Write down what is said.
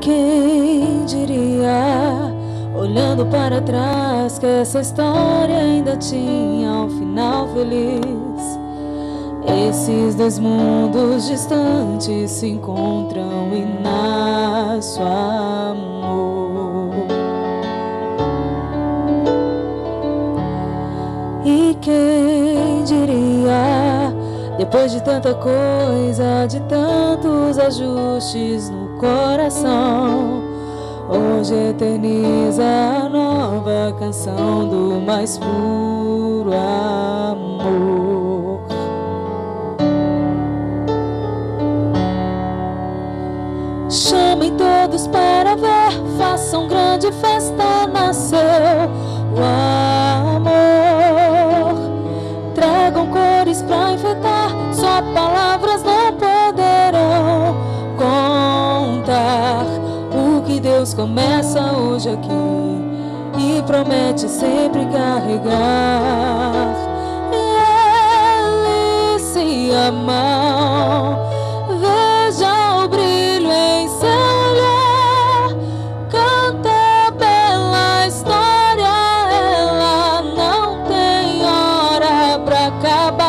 Quem diria, olhando para trás, que essa história ainda tinha um final feliz? Esses dois mundos distantes se encontram e nasce o amor. E quem diria, depois de tanta coisa, de tantos ajustes no coração, hoje eterniza a nova canção do mais puro amor. Chamem todos para ver, façam grande festa, nasceu o amor. Tragam cores pra enfeitar, só palavras não poderão contar o que Deus começa hoje aqui e promete sempre carregar. E eles se amam, veja o brilho em seu olhar, canta a bela história, ela não tem hora pra acabar.